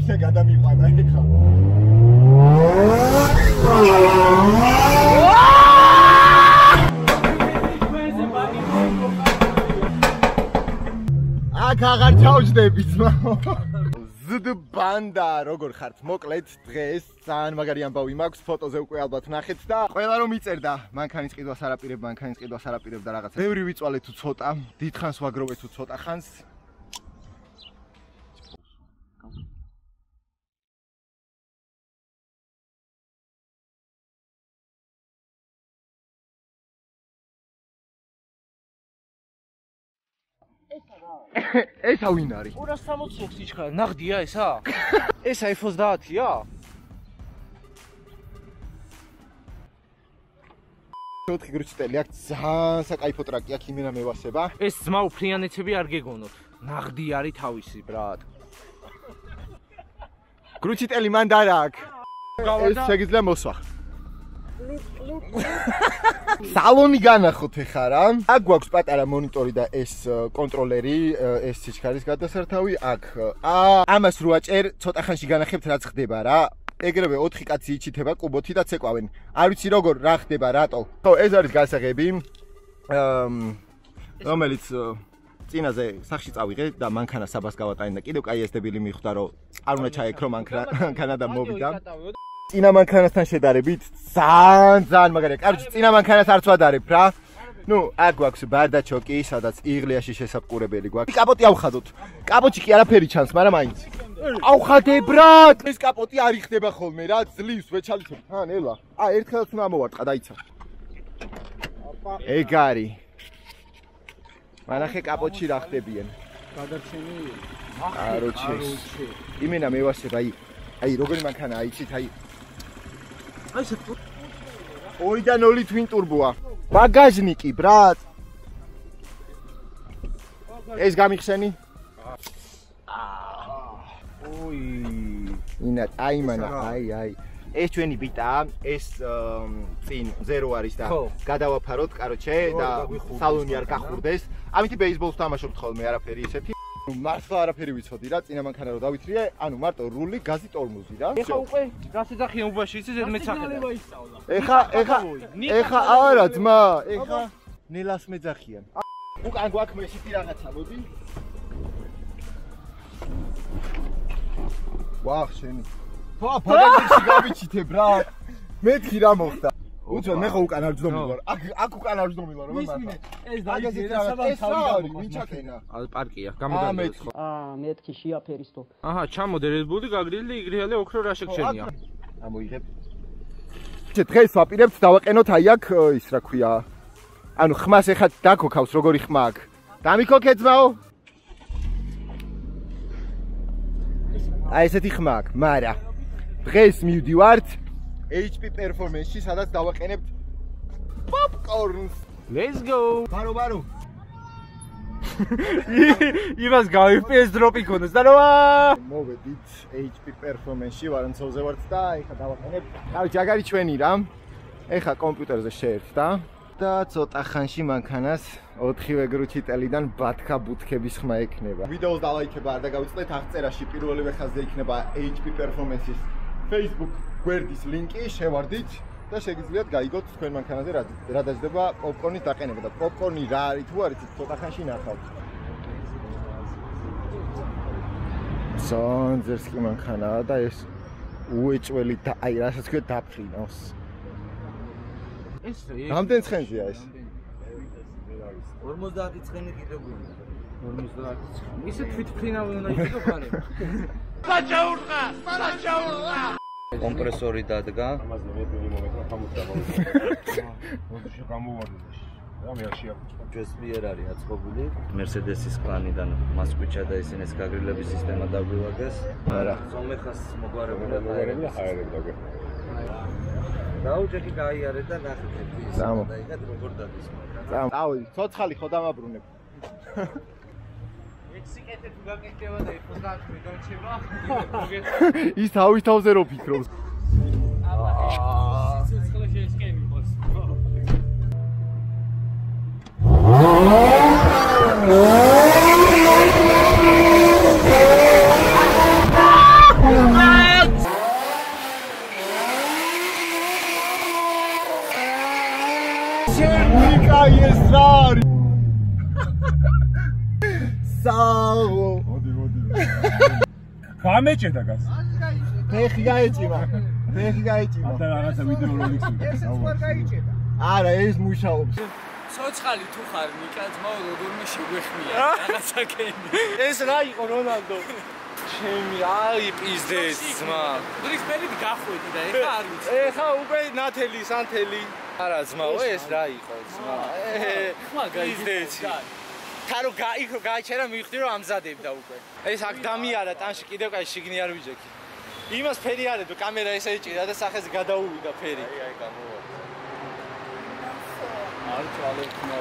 6-ზე გადამიყვანა ეხა. აქ აღარ ჩავჯდები ძმა. ზდ ბანდა როგორ ხართ? მოკლედ დღეს ძალიან მაგარი ამბავი მაქვს, ფოტოზე უკვე ალბათ ნახეთ და ყველა რომ იწერდა მანქანის ყიდვას არაპირებ და რაღაცა. ბევრი ვიწვალე თუ ცოტა, დიდხანს ვაგროვე თუ ცოტა ხანს. ესა ვინ არის? 260 სიჩქარე, ნაღდია ესა? ესა F30-ია? ოთხი გრუჩიტელი აქ ძალიან საკაიფო ტრაკი აქ იმენა მევასება. ეს ძმა უფრიანეცები არ გეგონოთ. ნაღდი არის თავისი, ბრატ. გრუჩიტელი მან დარა აქ. ეს შეგიძლია მოსვა. სალონი განახოთ ეხა რა. აქ გვაქვს პატარა მონიტორი და ეს კონტროლერი, ეს სიჩქარის გადასართავი აქ. ამას რო აჭერ, ცოტა ხანში განახებთ რაც ხდება რა. ეგრევე 4 კაცი იჩითება კუბოთი და ცეკვავენ. არ ვიცი როგორ რა ხდება, რატო. ხო, ეს არის გასაღები. რომელიც წინაზე სახში წავიღე და მანქანა საბას გავატანე და კიდევ კაი ეს დებილი მიხვდა რომ არ უნდა ჩაეკრო მანქანა და მოვიდა. წინა მანქანასთან შედარებით ძალიან მაგარია. კარგი, წინა მანქანას არც ვადარებ რა. ნუ, აქ გვაქვს ბარდაჩოკი, სადაც იღლიაში შესაყურებელი გვაქვს. კაპოტი ავხადოთ. კაპოტში კი არაფერი ჩანს, მაგრამ მაინც. ავხადე ბრატ! ეს კაპოტი არ იხდება ხოლმე რა, ძლივს ვეჩალისებ თან, ელა. ერთხელაც უნდა ამოვარტყა, დაიცა. ეგ არის. მანახე კაპოტში რა ხდებიან. გადარჩენი. აროჩე. იმენა მევასება, აი როგორი მანქანაა, იცით, აი 2-დან 0 twin turbo-ა. ბაგაჟნიკი, ბრატ. ეს გამიხსენი? ოი. ინა, აიმანა, აი. ეს ჩვენი ბიტაა, ეს წინ 0 არის და გადავაფაროთ, კაროჩე და სალონი არ გახურდეს. ამით ბეისბოლს თამაშობთ ხოლმე, არაფერი ესეთი. მართლა არაფერი ვიცოდი რა, წინა მანქანა რო დავითრიე, ანუ მარტო რული, გაზი, ტორმოზი რა. ეხა უკვე რას ეძახიან უბაში, იცი ზედმეტ სახედა. ეხა არა ძმა, ეხა ნელას მეძახიან. უკან გვაქვს მესეთი რაღაცა, მოდი. ვახ შენი. ბაგაჟში გავიჩითებ რა. მეთქი რა მოხდა. უცებ მე ხო უკან არ ვძდომილ ვარ. აქ უკან არ ვძდომილ ვარ, მაგრამ მართლა. ეს დაიძინა საბანს თავი ვინჩაკენა. პარკია, გამოდარდოს. მეთქი შეაფერისტო. აჰა, ჩამოდე რედბული, გაგრილი, იგრიალე, ოქრო რა შეგშენია. ამოიღებ. დღეს ვაპირებთ დავაყენოთ აი აქ ის რა ქვია. ანუ ხმას ეხა დაქოქავს როგორი ხმა აქ. დამიქოქე ძმაო. აი ესეთი ხმა აქ, მარა. დღეს მივდივართ HP performance-ში, სადაც დავაყენებთ popcorns. Let's go. ბარო. იმას გავიფეს დროპი ქონდეს და რა. მოვედით HP performance-ში, ვარანცოვზე ვართ და ეხა დავაყენებთ. აი ჯაგარი ჩვენი რა. ეხა კომპიუტერზე შეერთდა და ცოტა ხანში მანქანას 4 გრუჩიტელიდან ბათქა ბუთქების ხმა ექნება. ვიდეოს დალაიქება არ დაგავიწყდეთ, აღწერაში პირველივე ხაზზე იქნება HP performance-ის Facebook გვერდის ლინკი, შევარდით და შეგიძლიათ გაიგოთ თქვენ მანქანაზე რა დაждდება პოპკორნის დაყენება და პოპკორნი რა არის თუ არის ცოტა ხანში ნახავთ. სანძერსკი მანქანაა და ეს უეჭველი და აი რასაც ქვია დაფრინავს. ეს რამდენ ცხენზეა ეს? 50 ცხენი კიდევ გვინდა. 50. ისე თვითფრინავი უნდა იყოს ხარ. საჭაურყა. კომპრესორი დადგა. ამაზე მე მომეკრა ხამუდა. მოდი გამოვარდი. რა მე არ შეაკვიჩა. ჯესპიერ არის აწყობილი. Mercedes-ის პლანიდან მასკვიჩა და ისინი გაგრილების სისტემა დაგვივაგეს. არა. სომეხას მოგვარებულად აერებდა. დაუჯექი გაიარე და ნახეთ ის და იგად როგორ დადის მაგრამ. წავედი, ცოცხალი ხო დამაბრუნებ. ექსიკეთე თუ გაკეთება და F30 მიგარჩება. ის თავის თავზე რო ფიქრობს. ცოცხალი შეესკები ყოს. სააღო. მოდი. გამეჭედა გას. ფეხი გაეჭიმა. ატა რაღაცა ვიდეო როლიქს ვიყავს. არა, ეს მუშაობს. ცოცხალი თუ ხარ ნიკა ძმა როგორმე შეგვეხმია რაღაცა კენი. ეს რა იყო რონალდო? ჩემი აი პიზდეც ძმა. დრის პერიოდი გახვედი და ეხა არ ვიცი. ეხა უკვე ნათელი სანთელი. არა ძმა, ეს რა იყო ძმა? ხმა პიზდეც. თარო გაიჩერა მივხვდი რომ ამზადებდა უკვე. ეს აქ დამიარა ტანში კიდევ კაი შიგნი არ ვიჯექი. იმას ფერი არ ეძო კამერა ესე იჭირა და სახეზე გადაუვიდა ფერი. აი გამოვა. არ ჩალებქნა.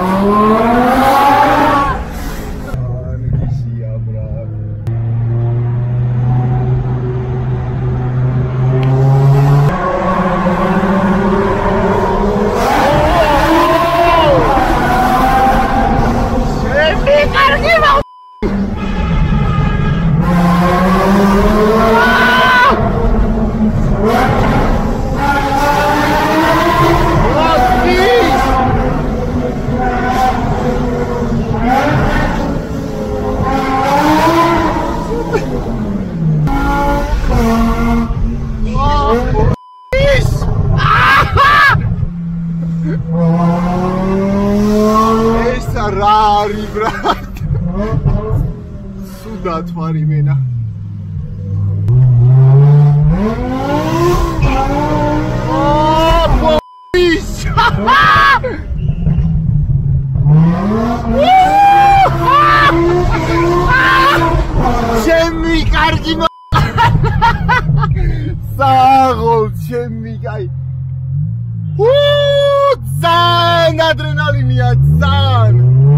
Rari, brat. Sudat var imena. Oh, police! Chemi, kargima. Sagol, chemi, guy. Zan, adrenalinia, zan.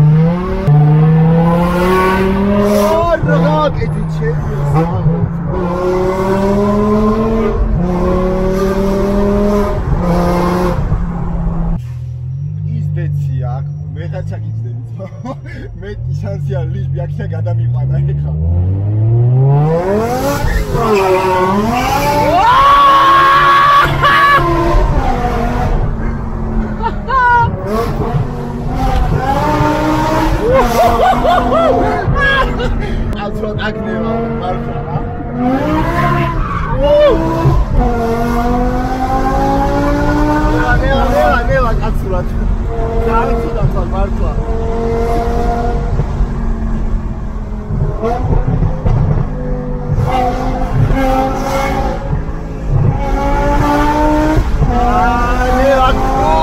Rahat edeceğim. İzletsi ya. Ne kaçak izledim. Met şansiyar liş bir akşam adam imana eka. Çok akne var sana. Ne bak at surat. Yarı surat var sana. Ne bak.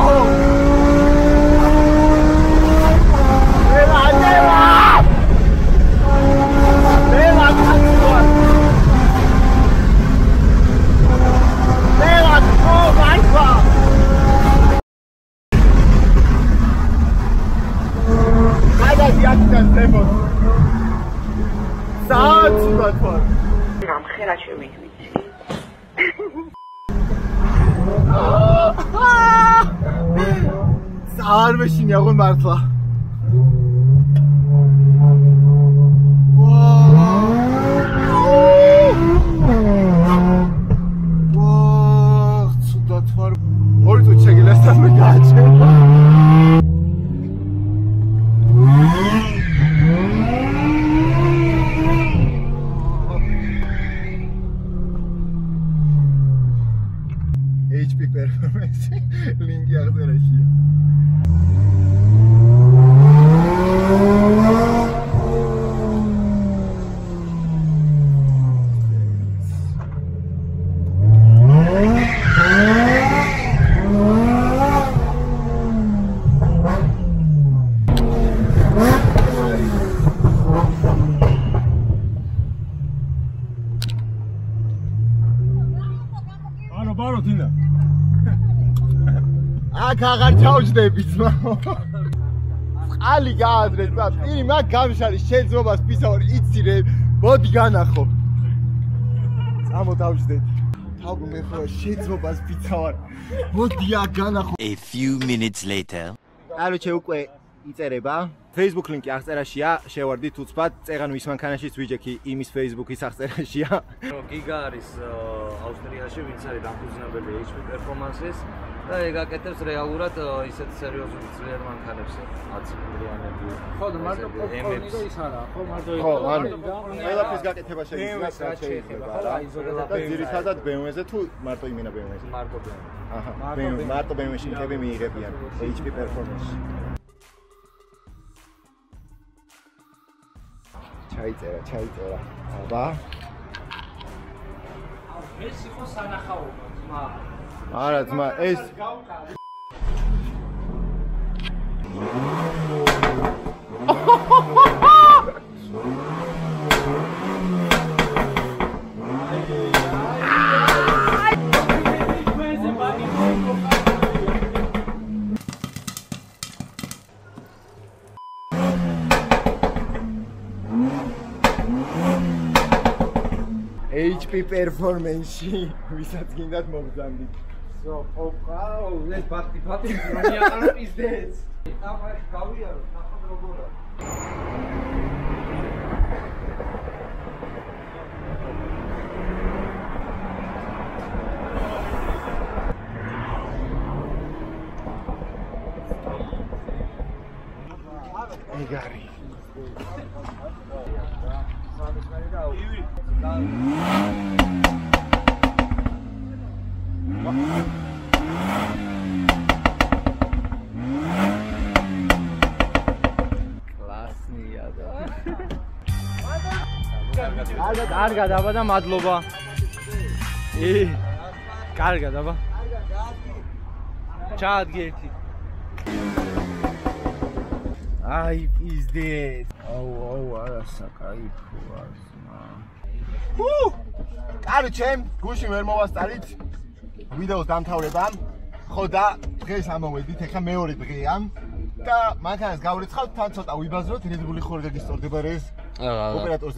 Saat surat var. Namxera შემიგვიცი. Saat მეშინი აღონ მართლა. ვაუ, ცუდად ვარ. ორი წუთი შეგილასთან მე გააჩერა. HP performance linki აღწერაშია. ბარო დინა. აქ აღარ ჩავჯდები ძმა. ყალი გაადრეთ, ბატ. პირი მაგ გამშალის შეძმობას ფისაური იცირე, მოდი განახო. წამო დავჯდეთ. თავგო მე ხო შეძმობას ფიცავარ. მოდი აქ განახო. A few minutes later. Короче, უკვე იწერება. Facebook ლინკი აღწერაშია, შევარდით უცბად, წეღან ვის მანქანაშიც ვიჯექი, იმის Facebook-ის აღწერაშია. გიგა არის ავსტრიაში, ვინც არის დამფუძნებელი HP performance-ის და ეგ აკეთებს რეალურად ისეთ სერიოზულ ძლიერ მანქანებს 10 მილიონები. ხო და მარტო პოპკორნი და ის არა, ხო მარტო ხო, ანუ ყველაფრის გაკეთება შეიძლება რა, და ძირითადად BMW-ზე თუ მარტო იმენა BMW-ზე? მარტო BMW. აჰა, მარტო BMW-ში მქები მიიღებიან HP performance-ში. ჩაიწერა. აბა. ეს იყო სანახაობა, ძმა. არა, ძმა, ეს HP performance-ში ვისაც გინდათ მოგზავნით. ზო, ოპაო, ეს ბატი რომი აღარ პიზდეც. აბა, გავიარო, ნახავ როგორა. ეგარი. კლასია და კარგად აბა და მადლობა. კარგად აბა. ჩაადგე ერთი. აი პიზდეთ. აუ, არა საკაიფოა. კაროჩე, გუშინ ვერ მოვასწარით ვიდეოს დამთავრებამ. ხო და დღეს ამოვედით, ეხლა მეორე დღეა და მანქანას გავრიცხავთ, თან ცოტა ვიბაზროთ, რედბული ხორ გაგისტორდება რეს. ოპერატორს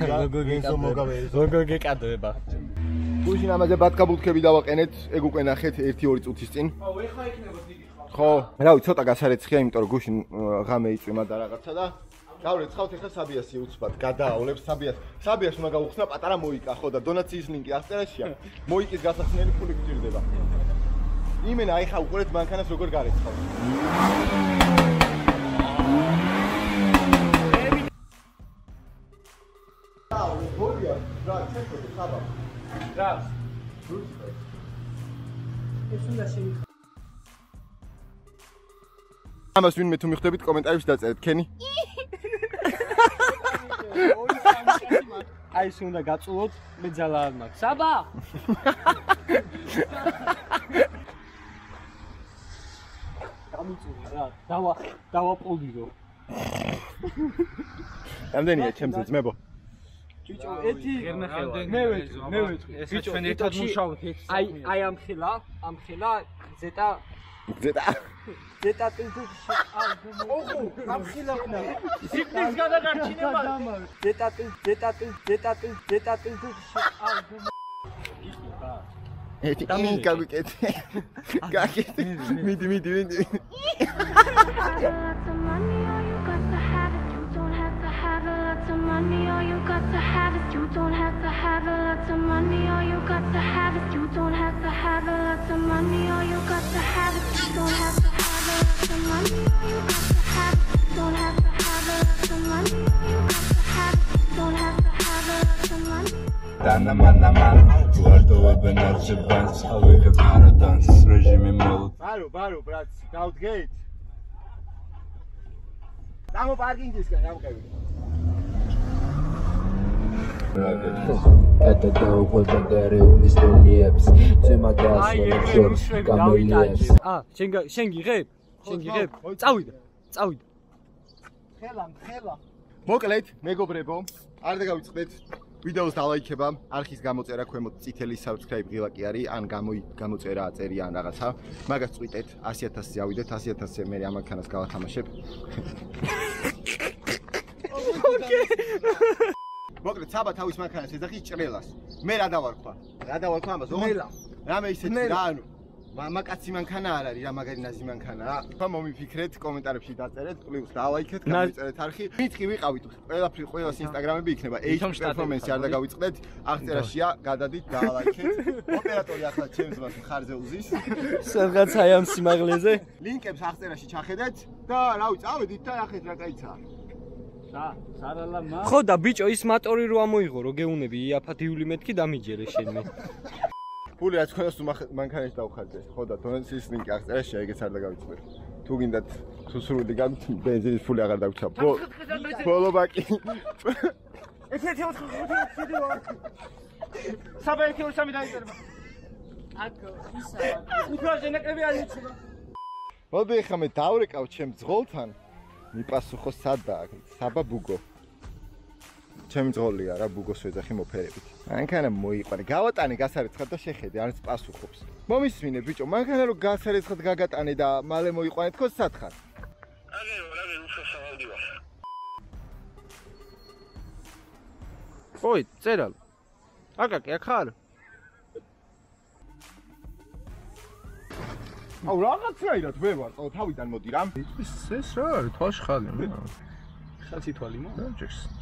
როგორ გეკადრება. გუშინ ამაზე ბათკაბუთქები დავაყენეთ, ეგ უკვე ნახეთ 1-2 წუთის წინ. აუ, ეხლა იქნება დიდი ხარ. ხო, რა ვიცი, ცოტა გასარეცხია, იმიტომ რომ გუშინ ღამე იწვიმა და რაღაცა და გავრიცხავთ, ეხლა საბიასი უცბად გადაავლებს საბიას. საბიას უნდა გაუხსნა პატარა მოიკა, ხო და დონაციის ლინკი აღწერაშია. მოიკის გასახსნელი ფული გჭირდება. იმენა აი ხა უყურეთ მანქანას როგორ გარეცხავთ. ბოდია, რა ჩეკოთ საბა. რა? ეს უნდა შევიხ. ამას ვინმე თუ მიხვდებით კომენტარებში დაწერეთ, ქენი. აი ეს უნდა გაწულოთ, მე ძალა არ მაქვს. საბა! გამიწული რა, დავაპოლდირო. რამდენია ჩემზე ძმებო? ბიჭო, ერთი მე ვეთქვი. ესე ჩვენ ერთად მუშაობთ. აი ამ ხელა ზეტა ოხო, ამ ხელა სიგნის გადაგარჩინება. ზეტა ეთი გაგიკეთე. გაგიკეთე. მიდი. Money, all you got to have it. You don't have to have a lot of money. All you got to have it. You don't have to have a lot of money. All you got to have it. You don't have to have a lot of money. All you got to have it. You don't have to have a lot of money. All you got to have it. You don't have to have a lot of money. Dana ვარდოვებენ არჩევანს, ავიღებ არადანს, რეჟიმი მოლ. ბარო, ბრატ, გავდგეთ. გამო პარკინგისკენ გამყევი. Это დაუყვება გარეული სტონიებს, ძემა გასვენებს, გამელიებს. შენ გიღებ? წავიდა. ხელა. მოკლედ, მეგობრებო, არ დაგავიწყდეთ ვიდეოს დალაიქება, არხის გამოწერა ქვემოთ წითელი subscribe ღილა კი არის, ან გამოწერა აწერია ან რაღაცა. მაგას წვიტეთ, 100,000-ზე ავიდეთ, 100,000-ზე მე ამ მანქანას გავათამაშებ. მოკლედ, საბა თავის მანქანას ეძახის ჭრელას. მე რა დავარქვა? ამას? მელა. რამე ისეთი რა, ანუ მამაკაცი მანქანა არ არის, რა მაგარი ნაზი მანქანაა. ხა მომიფიქრეთ, კომენტარებში დაწერეთ, პლუს დალაიქეთ, გამოიწერეთ არხი. მითქი ვიყავით, ყველას ინსტაგრამები იქნება. HP performance არ დაგავიწყდეთ, აღწერაშია, გადადით, დალაიქეთ. ოპერატორი ახლა ჩემს მას ხარზე უზის. სადღაც აი ამ სიმაღლეზე. ლინკებს აღწერაში ჩახედეთ და რავი, წავედით და ნახეთ რა кайცაა. ხო და ბიჭო ის მატორი რო ამოიღო რო გეუნები იაფათიული მეთქი დამიჯერე შენ მე ფული რაც ხონას თუ მანქანაში დავხარჯე ხო და დონაციის ლინკი აღწერაში ეგეც არ დაგავიწყდეთ თუ გინდათ სუსრული გაგვთ ბენზინის ფული აღარ დაგვცა ბოლო ბაკი საბაიქეურსამი დაიწერება აკო ისა უკრაჟე ნაკრები არ იჩება მოდი ხა მე დავრეკავ ჩემ ძღოლთან მიპასუხო სადაა საბა ბუგო ჩემი ძღოლია რა ბუგოს ვეძახი მოფერებით მანქანა მოიყვანე გავატანე გასარეცხად და შეხედე არც პასუხობს მომისმინე ბიჭო მანქანა რო გასარეცხად გაგატანე და მალე მოიყვანე თქო სათხარ აგე უშოშავდი ვარ ой წერალ აკაკი აქ ხარ აუ რაღაცნაირად ვერ ვარ თავიდან მოდი რა ეს რა არის თვალში ხალი ხალხი თვალი მოა ჯერს